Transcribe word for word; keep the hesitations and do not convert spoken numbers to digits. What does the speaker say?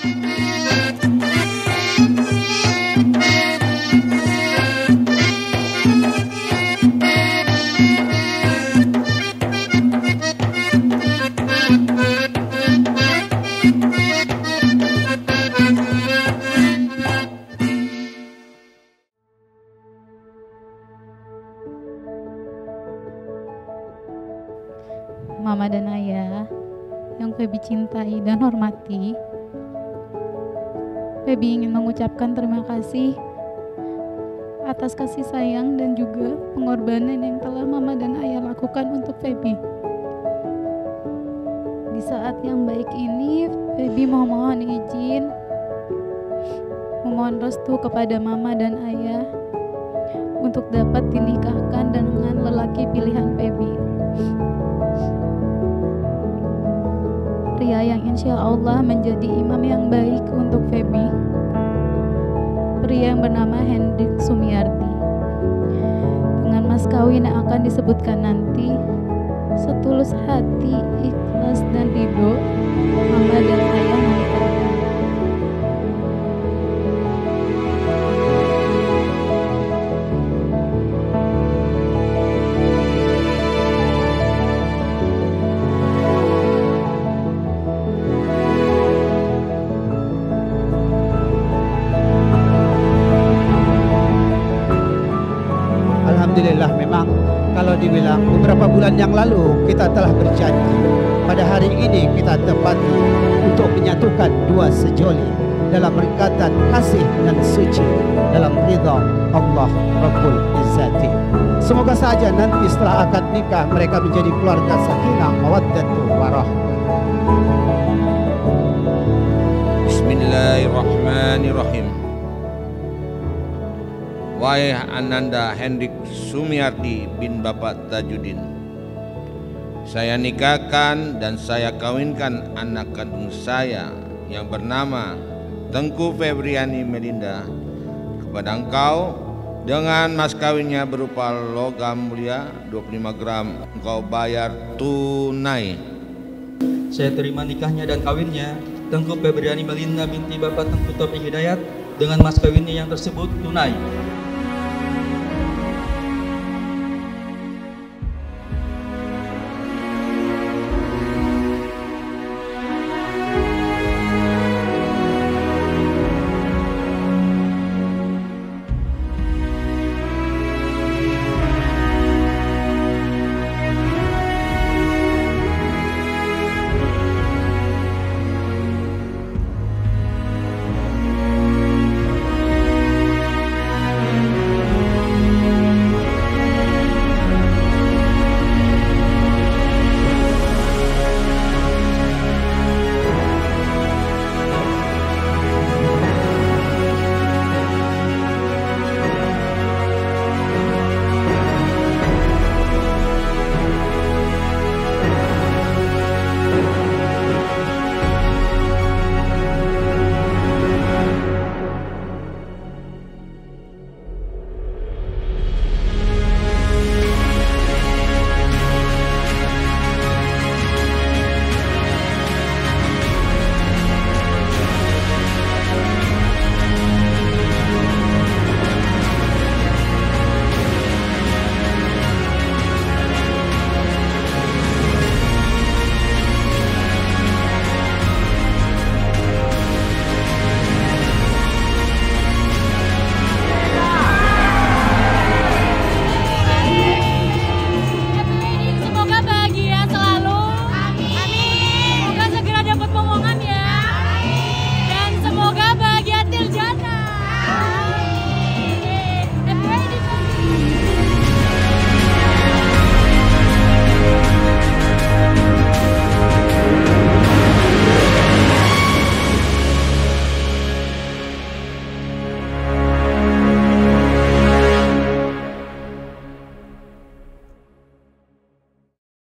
Mama dan Ayah yang Feby cintai dan hormati, Feby ingin mengucapkan terima kasih atas kasih sayang dan juga pengorbanan yang telah Mama dan Ayah lakukan untuk Feby. Di saat yang baik ini, Feby memohon izin, memohon restu kepada Mama dan Ayah untuk dapat dinikahkan dengan lelaki pilihan Feby. Pria yang insya Allah menjadi imam yang baik untuk Feby. Pria yang bernama Hendrik Sumiardi. Dengan mas kawin yang akan disebutkan nanti, setulus hati, ikhlas dan ridho, Mama dan Ayah menikahkan. Alhamdulillah, memang kalau dibilang beberapa bulan yang lalu kita telah berjanji, pada hari ini kita tepati untuk menyatukan dua sejoli dalam ikatan kasih dan suci dalam ridha Allah Rabbul Izzati. Semoga saja nanti setelah akad nikah mereka menjadi keluarga sakinah mawaddatuh warahmah. Bismillahirrahmanirrahim. Wahai Ananda Hendrik Sumiardi bin Bapak Tajudin, saya nikahkan dan saya kawinkan anak kandung saya yang bernama Tengku Febriani Melinda kepada engkau dengan mas kawinnya berupa logam mulia dua puluh lima gram, engkau bayar tunai. Saya terima nikahnya dan kawinnya Tengku Febriani Melinda binti Bapak Tengku Taufik Hidayat dengan mas kawinnya yang tersebut tunai.